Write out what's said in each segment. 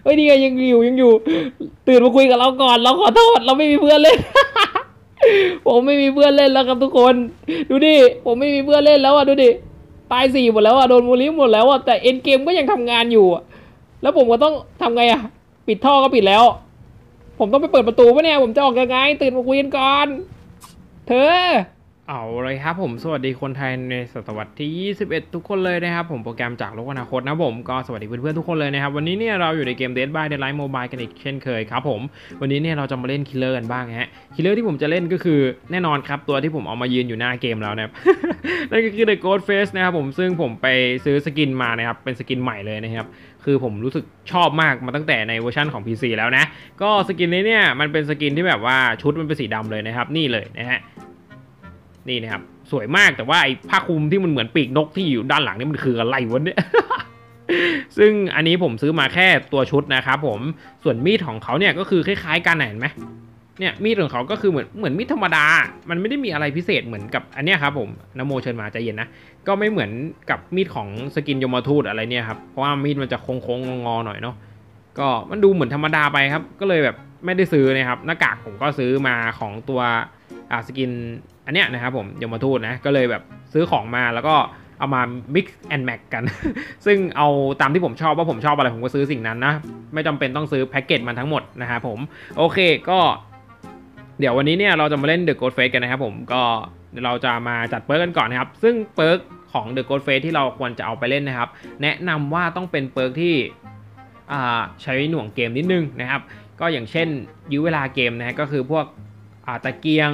เฮ้ยนี่ไงยังอยู่ตื่นมาคุยกับเราก่อนเราขอโทษเราไม่มีเพื่อนเล่น ผมไม่มีเพื่อนเล่นแล้วครับทุกคนดูดิผมไม่มีเพื่อนเล่นแล้วอ่ะดูดิตาย4หมดแล้วอ่ะโดนโมลิหมดแล้วอ่ะแต่เอ็นเกมก็ยังทำงานอยู่แล้วผมก็ต้องทำไงอ่ะปิดท่อก็ปิดแล้วผมต้องไปเปิดประตูปะเนี่ยผมจะออกยังไงตื่นมาคุยกันก่อนเธอเอาเลยครับผมสวัสดีคนไทยในศตวรรษที่21ทุกคนเลยนะครับผมโปรแกรมจากโลกอนาคตนะผมก็สวัสดีเพื่อนๆทุกคนเลยนะครับวันนี้เนี่ยเราอยู่ในเกม Dead by Daylight Mobile กันอีกเช่นเคยครับผมวันนี้เนี่ยเราจะมาเล่นคิลเลอร์กันบ้างฮะคิลเลอร์ที่ผมจะเล่นก็คือแน่นอนครับตัวที่ผมเอามายืนอยู่หน้าเกมแล้วนะครับ นั่นก็คือ The Ghost Face นะครับผมซึ่งผมไปซื้อสกินมานะครับเป็นสกินใหม่เลยนะครับคือผมรู้สึกชอบมากมาตั้งแต่ในเวอร์ชันของ PC แล้วนะก็สกินนี้เนี่ยมันเป็นสกินที่แบบว่าชุดมันเป็นสีดำเลยนะครับนี่เลยนะฮะนี่นะครับสวยมากแต่ว่าไอ้ผ้าคลุมที่มันเหมือนปีกนกที่อยู่ด้านหลังนี่มันคืออะไรวะเนี่ย ซึ่งอันนี้ผมซื้อมาแค่ตัวชุดนะครับผมส่วนมีดของเขาเนี่ยก็คือคล้ายๆกันเห็นไหมเนี่ยมีดของเขาก็คือเหมือนมีดธรรมดามันไม่ได้มีอะไรพิเศษเหมือนกับอันเนี้ยครับผมนโมเชิญมาใจเย็นนะก็ไม่เหมือนกับมีดของสกินยมทูตอะไรเนี่ยครับเพราะว่ามีดมันจะโค้งๆงอๆหน่อยเนาะก็มันดูเหมือนธรรมดาไปครับก็เลยแบบไม่ได้ซื้อนะครับหน้ากากผมก็ซื้อมาของตัวสกินอันเนี้ยนะครับผมยมทูตนะก็เลยแบบซื้อของมาแล้วก็เอามา mix and match กัน ซึ่งเอาตามที่ผมชอบว่าผมชอบอะไรผมก็ซื้อสิ่งนั้นนะไม่จำเป็นต้องซื้อแพ็กเกจมันทั้งหมดนะครับผมโอเคก็เดี๋ยววันนี้เนี่ยเราจะมาเล่น The Ghost Face กันนะครับผมก็เราจะมาจัดเปิร์กกันก่อนนะครับซึ่งเปิร์กของ The Ghost Face ที่เราควรจะเอาไปเล่นนะครับแนะนำว่าต้องเป็นเปิร์กที่ใช้หน่วงเกมนิดนึงนะครับก็อย่างเช่นยื้อเวลาเกมนะฮะก็คือพวกตะเกียง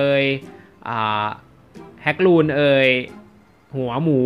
แฮกลูนหัวหมู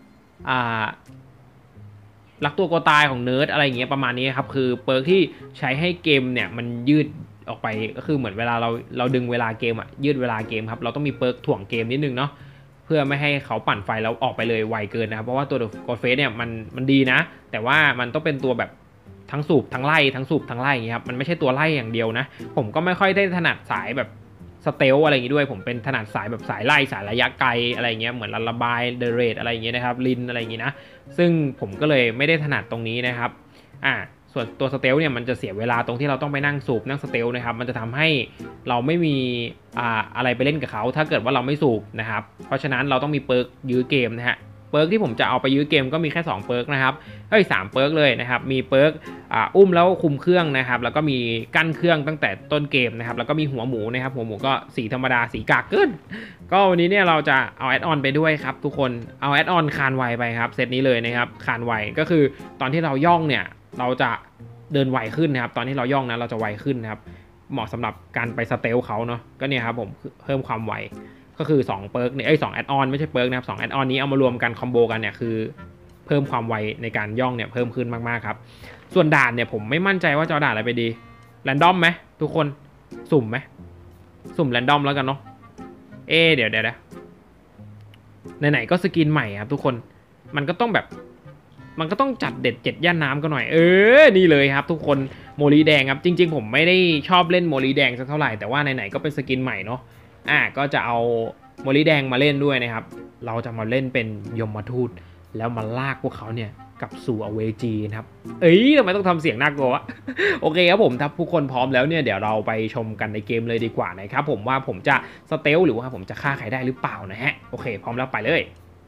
รักตัวกลัวตายของเนิร์ดอะไรอย่างเงี้ยประมาณนี้ครับคือเปิร์กที่ใช้ให้เกมเนี่ยมันยืดออกไปก็คือเหมือนเวลาเราดึงเวลาเกมยืดเวลาเกมครับเราต้องมีเปิร์กถ่วงเกมนิดนึงเนาะเพื่อไม่ให้เขาปั่นไฟแล้วออกไปเลยไวเกินนะครับเพราะว่าตัว God Face เนี่ยมันดีนะแต่ว่ามันต้องเป็นตัวแบบทั้งสูบทั้งไล่ทั้งสูบทั้งไล่อย่างเงี้ยครับมันไม่ใช่ตัวไล่อย่างเดียวนะผมก็ไม่ค่อยได้ถนัดสายแบบสเตลอะไรอย่างงี้ด้วยผมเป็นถนัดสายแบบสายไล่สายระยะไกลอะไรเงี้ยเหมือนระบายเดเรทอะไรอย่างเงี้ยนะครับลินอะไรอย่างงี้นะซึ่งผมก็เลยไม่ได้ถนัดตรงนี้นะครับส่วนตัวสเตลเนี่ยมันจะเสียเวลาตรงที่เราต้องไปนั่งสูบนั่งสเตลนะครับมันจะทำให้เราไม่มีอะไรไปเล่นกับเขาถ้าเกิดว่าเราไม่สูบนะครับเพราะฉะนั้นเราต้องมีเปิร์กยื้อเกมนะฮะเปิร์กที่ผมจะเอาไปยื้อเกมก็มีแค่2เปิร์กนะครับ3เปิร์กเลยนะครับมีเปิร์กอุ้มแล้วคุมเครื่องนะครับแล้วก็มีกั้นเครื่องตั้งแต่ต้นเกมนะครับแล้วก็มีหัวหมูนะครับหัวหมูก็สีธรรมดาสีกากเกินก็วันนี้เนี่ยเราจะเอาแอดออนไปด้วยครับทุกคนเอาแอดออนคานไวไปครับเซตนี้เลยนะครับคานไวก็คือตอนที่เราย่องเนี่ยเราจะเดินไวขึ้นนะครับตอนที่เราย่องนะเราจะไวขึ้นนะครับเหมาะสำหรับการไปสเตลเขาเนาะก็เนี่ยครับผมเพิ่มความไวก็คือ2เปิร์กเนี่ย2แอดออนไม่ใช่เปิร์กนะครับ2แอดออนนี้เอามารวมกันคอมโบกันเนี่ยคือเพิ่มความไวในการย่องเนี่ยเพิ่มขึ้นมากๆครับส่วนด่านเนี่ยผมไม่มั่นใจว่าจะด่านอะไรไปดีแรนดอมไหมทุกคนสุ่มไหมสุ่มแรนดอมแล้วกันเนาะเดี๋ยวไหนๆก็สกินใหม่ครับทุกคนมันก็ต้องแบบมันก็ต้องจัดเด็ด7ย่านน้ำกันหน่อยนี่เลยครับทุกคนโมลีแดงครับจริงๆผมไม่ได้ชอบเล่นโมลีแดงสักเท่าไหร่แต่ว่าไหนๆก็เป็นสกินใหม่เนาะก็จะเอาโมลีแดงมาเล่นด้วยนะครับเราจะมาเล่นเป็นยมทูตแล้วมาลากพวกเขาเนี่ยกลับสู่อเวจีนะครับทำไมต้องทำเสียงน่ากลัววะ โอเคครับผมถ้าผู้คนพร้อมแล้วเนี่ยเดี๋ยวเราไปชมกันในเกมเลยดีกว่านะครับผมว่าผมจะสเตลหรือว่าผมจะฆ่าใครได้หรือเปล่านะฮะโอเคพร้อมแล้วไปเลย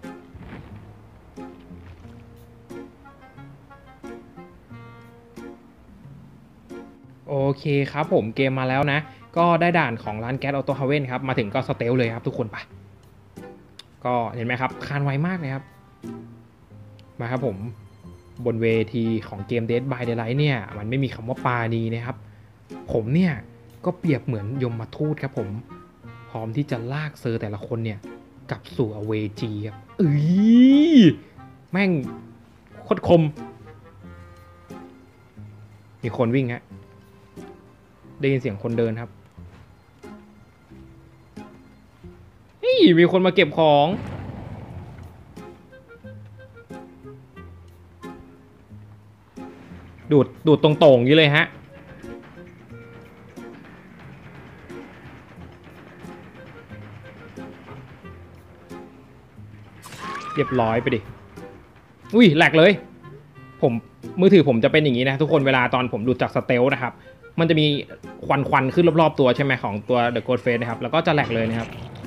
โอเคครับผมเกมมาแล้วนะก็ได้ด่านของร้านแก๊สออโต้ฮาเว่นครับมาถึงก็สเตลเลยครับทุกคนไปก็เห็นไหมครับคานไวมากเลยครับมาครับผมบนเวทีของเกม Dead by Daylight เนี่ยมันไม่มีคำว่าปาณีนะครับผมเนี่ยก็เปรียบเหมือนยมทูตครับผมพร้อมที่จะลากเซอร์แต่ละคนเนี่ยกลับสู่อเวจีครับแม่งโคตรคมมีคนวิ่งฮะได้ยินเสียงคนเดินครับมีคนมาเก็บของดูดตรงๆอย่างนี้เลยฮะเรียบร้อยไปดิอุ้ยแหลกเลยผมมือถือผมจะเป็นอย่างนี้นะทุกคนเวลาตอนผมหลุดจากสเตลนะครับมันจะมีควันขึ้นรอบๆตัวใช่ไหมของตัว The Ghost Face นะครับแล้วก็จะแหลกเลยนะครับ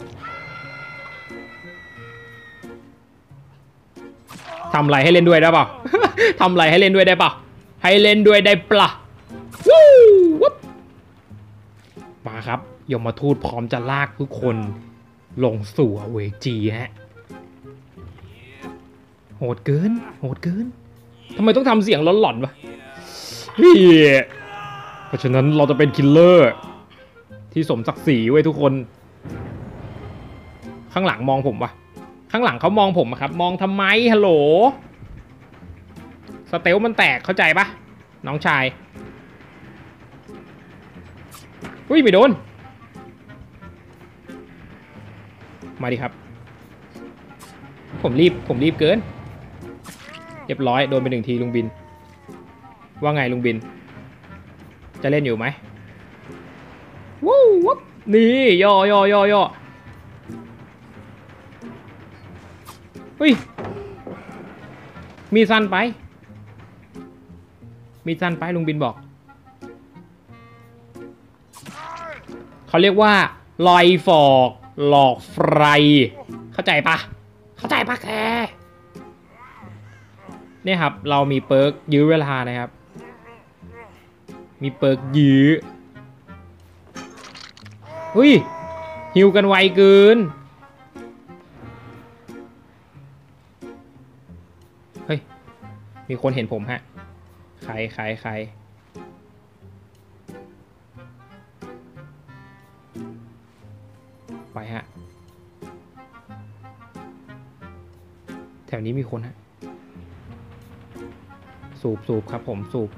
ทำอะไรให้เล่นด้วยได้เปล่า ทำอะไรให้เล่นด้วยได้เปล่าให้เล่นด้วยได้ปะวู้วับมาครับยมทูตพร้อมจะลากทุกคนลงสู่เวจีฮะโหดเกินทำไมต้องทำเสียงหลอนๆวะเพราะฉะนั้นเราจะเป็นคิลเลอร์ที่สมศักดิ์ศรีไว้ทุกคนข้างหลังมองผมวะข้างหลังเขามองผมครับมองทำไมฮัลโหลสเตลมันแตกเข้าใจปะน้องชายอุ้ยไม่โดนมาดิครับผมรีบเกินเรียบร้อยโดนไป1 ทีลุงบินว่าไงลุงบินจะเล่นอยู่ไหมวู้วับนี่ย่อเฮ้ยมีสั้นไปลุงบินบอกเขาเรียกว่าลอยฟอกหลอกไฟเข้าใจปะแกเนี่ยครับเรามีเปิร์กยื้อเวลานะครับมีเปิร์กยื้ออุ้ยฮิวกันไวเกินเฮ้ยมีคนเห็นผมฮะใครไปฮะแถวนี้มีคนฮะสูบครับผมสูบ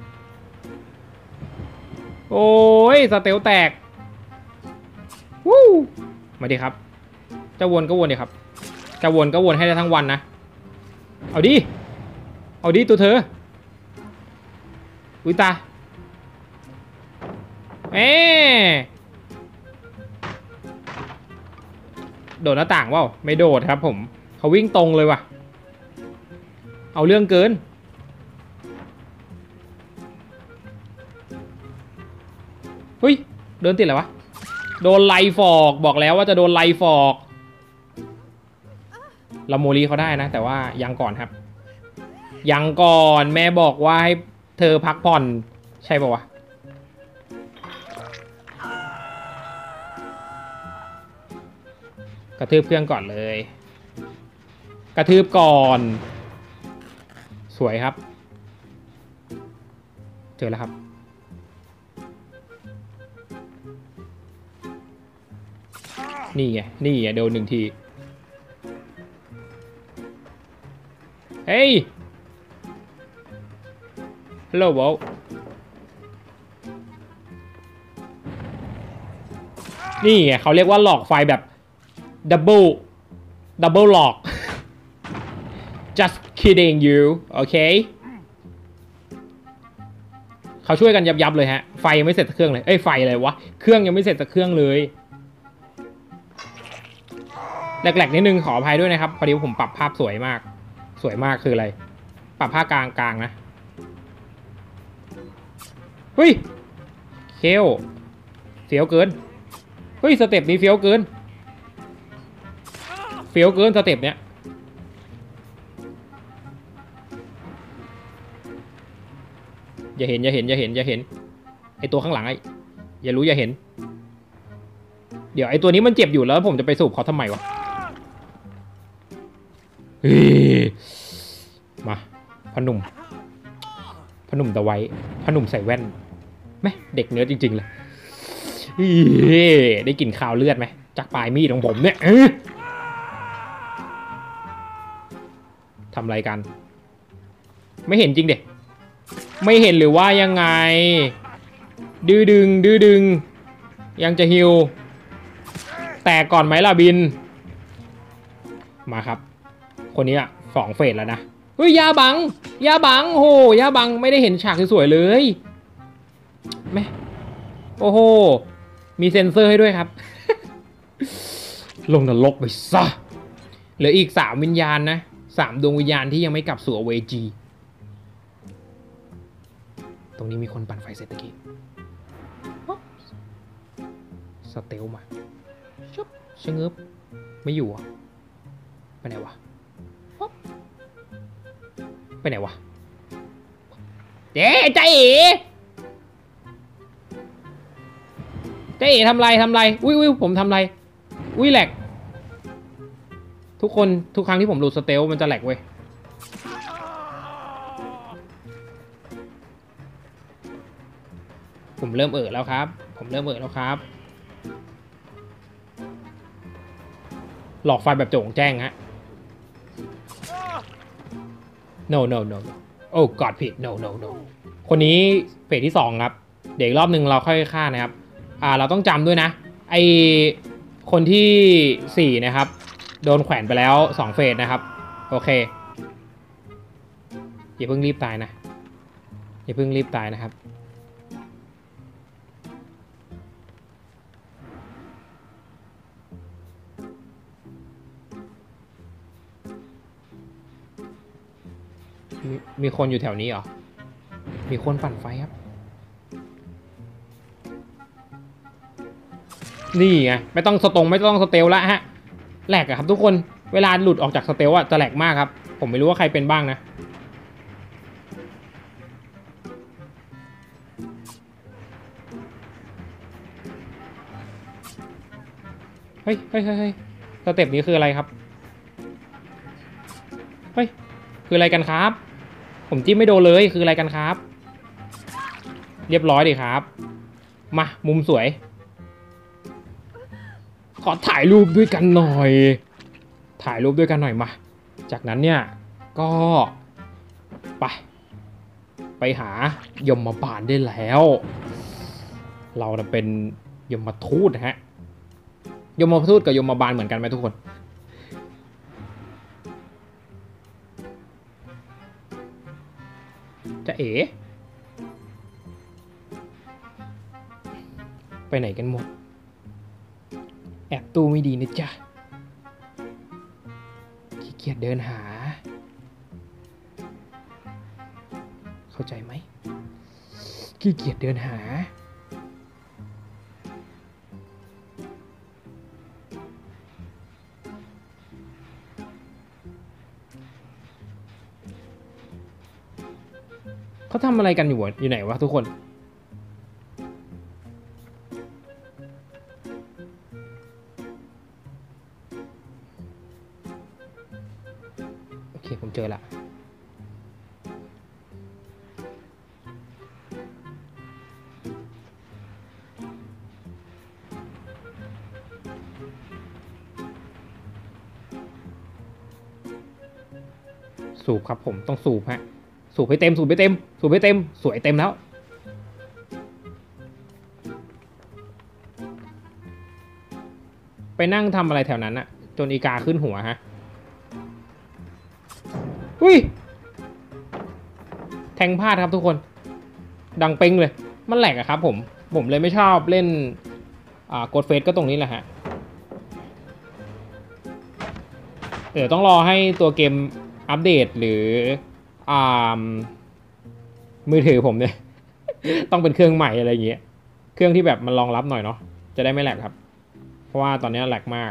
โอ้ยสเตลแตกวู้มาดิครับจะวนก็วนดิครับจะวนก็วนให้ได้ทั้งวันนะเอาดิตัวเธออุ้ยตาโดดหน้าต่างเปล่าไม่โดดครับผมเขาวิ่งตรงเลยว่ะเอาเรื่องเกินเฮ้ยเดินติดอะไรวะโดนไล่ฟอกบอกแล้วว่าจะโดนไล่ฟอกเราโมลีเขาได้นะแต่ว่ายังก่อนครับยังก่อนแม่บอกว่าให้เธอพักผ่อนใช่ป่าววะกระทืบเครื่องก่อนเลยกระทืบก่อนสวยครับเจอแล้วครับนี่ไงโดน1 ทีเฮ้ยฮัลโหลบอลนี่ไงเขาเรียกว่าหลอกไฟแบบดับเบิลหลอก just kidding you โอเคเขาช่วยกันยับเลยฮะไฟยังไม่เสร็จสักเครื่องเลยไฟอะไรวะเครื่องยังไม่เสร็จสักเครื่องเลยแหลกๆนิดนึงขออภัยด้วยนะครับพอดีผมปรับภาพสวยมากคืออะไรปรับภาพกลางนะเฮ้ยเฟี้ยวเกินเฮ้ยสเต็ปนี้เฟี้ยวเกินสเต็ปเนี้ยอย่าเห็นไอตัวข้างหลังอย่ารู้อย่าเห็นเดี๋ยวไอตัวนี้มันเจ็บอยู่แล้วผมจะไปสูบเขาทำไมวะมาพนุ่มตะไว้พนุ่มใส่แว่นไหมเด็กเนื้อจริงๆเลยได้กลิ่นคาวเลือดไหมจากปลายมีดของผมเนี่ยทำอะไรกันไม่เห็นจริงเด็กไม่เห็นหรือว่ายังไงดื้อดึงยังจะฮิวแต่ก่อนไหมล่ะบินมาครับคนนี้อะ2 เฟสแล้วนะเฮ้ยยาบังโอ้ยาบังไม่ได้เห็นฉากสวยๆเลยแม่โอ้โหมีเซ็นเซอร์ให้ด้วยครับ ลงนรกไปซะเหลืออีก3 วิญญาณนะ3 ดวงวิญญาณที่ยังไม่กลับสู่อเวจีตรงนี้มีคนปั่นไฟเสร็จตะกี้สเตลมาชุบชะเงิบไม่อยู่อ่ะไปไหนวะไปไหนวะเจ๊ใจเอ๋เจ๊ทำไรอุ้ยผมทำไรอุ้ยแหลกทุกคนทุกครั้งที่ผมหลุดสเตลมันจะแหลกเว้ยผมเริ่มแล้วครับหลอกไฟแบบโจ่งแจ้งฮะ no โอ้กอดผิด no คนนี้เฟสที่2ครับเดี๋ยวอีกรอบหนึ่งเราค่อยฆ่านะครับเราต้องจำด้วยนะไอคนที่4นะครับโดนแขวนไปแล้ว2เฟสนะครับโอเคอย่าเพิ่งรีบตายนะครับมีคนอยู่แถวนี้เหรอมีคนปั่นไฟครับนี่ไงไม่ต้องสเตลแล้วฮะแหลกอะครับทุกคนเวลาหลุดออกจากสเตลอะจะแหลกมากครับผมไม่รู้ว่าใครเป็นบ้างนะเฮ้ยสเต็ปนี้คืออะไรครับเฮ้ยคืออะไรกันครับผมจิ้มไม่โดนเลยคืออะไรกันครับเรียบร้อยดิครับมามุมสวยขอถ่ายรูปด้วยกันหน่อยมาจากนั้นเนี่ยก็ไปหายมบาลได้แล้วเราเป็นยมทูตนะฮะยมทูตกับยมบาลเหมือนกันไหมทุกคนจะเอ๋ไปไหนกันหมดแอบตู้ไม่ดีนะจ๊ะขี้เกียจเดินหาเข้าใจไหมขี้เกียจเดินหาเขาทำอะไรกันอยู่ไหนวะทุกคนโอเคผมเจอละสูบครับผมต้องสูบฮะสูบให้เต็มสวยเต็มแล้วไปนั่งทำอะไรแถวนั้นอะจนอีกาขึ้นหัวฮะอุ้ยแทงพลาดครับทุกคนดังเป้งเลยมันแหลกอะครับผมเลยไม่ชอบเล่นกดเฟสก็ตรงนี้แหละฮะเดี๋ยวต้องรอให้ตัวเกมอัปเดตหรือมือถือผมเนี่ย ต้องเป็นเครื่องใหม่อะไรอย่างเงี้ยเครื่องที่แบบมันรองรับหน่อยเนาะจะได้ไม่แหลกครับเพราะว่าตอนนี้แหลกมาก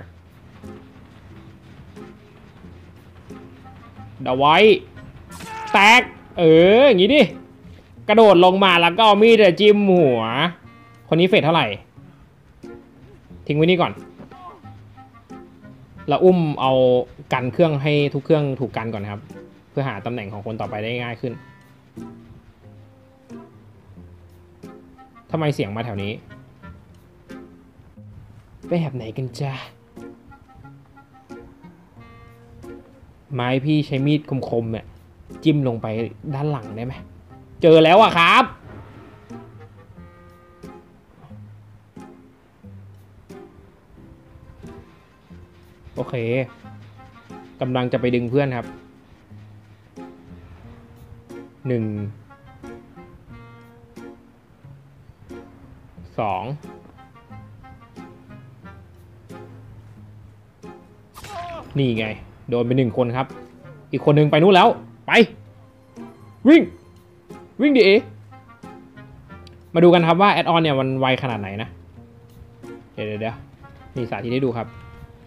เดาไว้แตกอย่างงี้ดิกระโดดลงมาแล้วก็มีดจิ้มหัวคนนี้เฟสเท่าไหร่ทิ้งไว้นี่ก่อนเราอุ้มเอากันเครื่องให้ทุกเครื่องถูกกันก่อนครับเพื่อหาตำแหน่งของคนต่อไปได้ง่ายขึ้นทำไมเสียงมาแถวนี้ไปแบบไหนกันจ้าไม้พี่ใช้มีดคมๆเนี่ยจิ้มลงไปด้านหลังได้ไหมเจอแล้วอะครับโอเคกำลังจะไปดึงเพื่อนครับ1 2นี่ไงโดนไป1คนครับอีกคนนึงไปนู่นแล้วไปวิ่งดิเอมาดูกันครับว่าแอดออนเนี่ยมันไวขนาดไหนนะเดี๋ยวมีสาธิตให้ดูครับ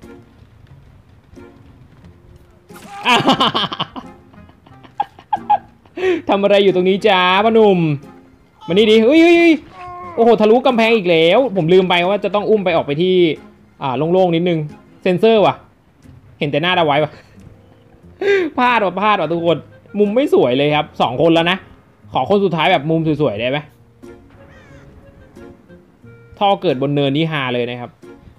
ทำอะไรอยู่ตรงนี้จ้าพ่อหนุ่มมานี่ดิเฮ้ยโอ้โหทะลุกำแพงอีกแล้วผมลืมไปว่าจะต้องอุ้มไปออกไปที่โล่งๆนิดนึงเซ็นเซอร์ว่ะเห็นแต่หน้าเอาไว้ว่ะพลาดว่ะทุกคนมุมไม่สวยเลยครับ2 คนแล้วนะขอคนสุดท้ายแบบมุมสวยๆได้ไหมท่อเกิดบนเนินนี้ฮาเลยนะครับ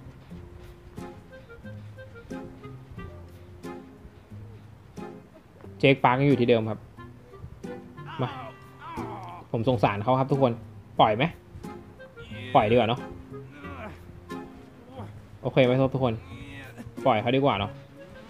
เจคปาร์กอยู่ที่เดิมครับมาผมสงสารเขาครับทุกคนปล่อยไหมปล่อยดีกว่าเนาะโอเคไหมทุกคนปล่อยเขาดีกว่าเนาะ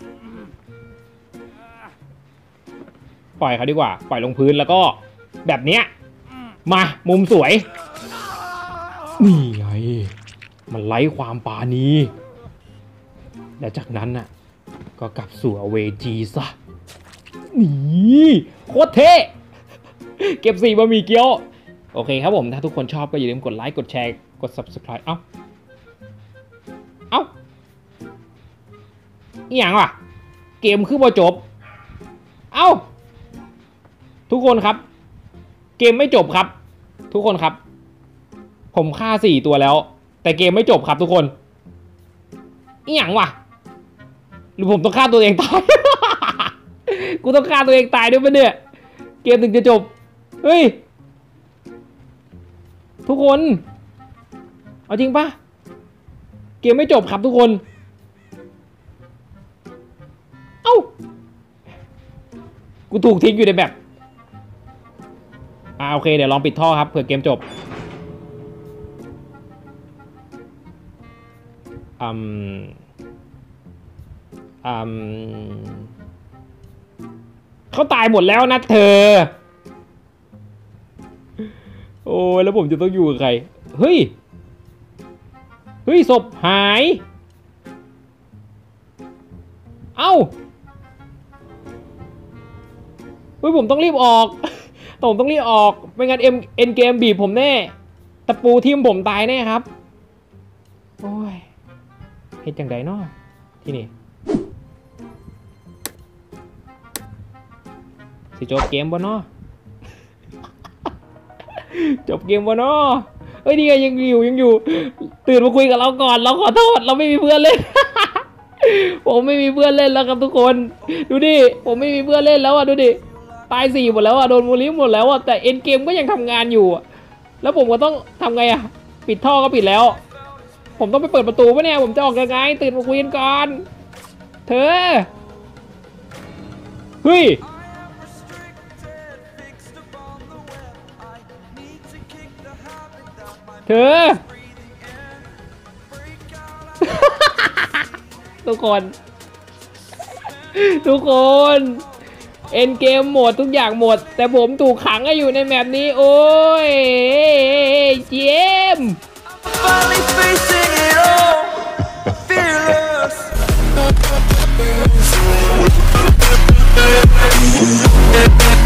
ปล่อยเขาดีกว่าปล่อยลงพื้นแล้วก็แบบเนี้ยมามุมสวยนี่ไงมันไร้ความปาณีและจากนั้นน่ะก็กลับสู่อเวจีซะนี่โคตรเท่เก็บ4 บะหมี่เกี๊ยวโอเคครับผมถ้าทุกคนชอบก็อย่าลืมกดไลค์กดแชร์กด Subscribe เอ้าอีหยังวะเกมคือบ่จบเอ้าทุกคนครับเกมไม่จบครับทุกคนครับผมฆ่า4 ตัวแล้วแต่เกมไม่จบครับทุกคนอีหยังวะหรือผมต้องฆ่าตัวเองตาย กูต้องฆ่าตัวเองตายด้วยปะเนี่ยเกมถึงจะจบเฮ้ยทุกคนเอาจริงปะเกมไม่จบครับทุกคนเอ้ากูถูกทิ้งอยู่ในแบบโอเคเดี๋ยวลองปิดท่อครับเผื่อเกมจบเขาตายหมดแล้วนะเธอโอ้ยแล้วผมจะต้องอยู่กับใครเฮ้ยศพหายเอ้าเฮ้ยผมต้องรีบออกผมต้องรีบออกไม่งั้นเอ็นเกมบีบผมแน่ตะปูทิ่มผมตายแน่ครับโอ้ยเฮ็ดจังไดเนาะที่นี่สิจบเกมบ่เนาะจบเกมบ่เนาะเอ้ยนี่ไงยังอยู่ตื่นมาคุยกับเราก่อนเราขอโทษเราไม่มีเพื่อนเล่น ผมไม่มีเพื่อนเล่นแล้วครับทุกคนดูดิผมไม่มีเพื่อนเล่นแล้วอ่ะดูดิตาย4 หมดแล้วอ่ะโดนบูลลี่หมดแล้วอ่ะแต่เอ็นเกมก็ยังทำงานอยู่แล้วผมก็ต้องทำไงอ่ะปิดท่อก็ปิดแล้วผมต้องไปเปิดประตูปะเนี่ยผมจะออกยังไงตื่นมาคุยกันก่อนเธอเฮ้ยเธอ ทุกคนเอ็นเกมหมดทุกอย่างหมดแต่ผมถูกขังอยู่ในแมปนี้โอ้ยเจมส์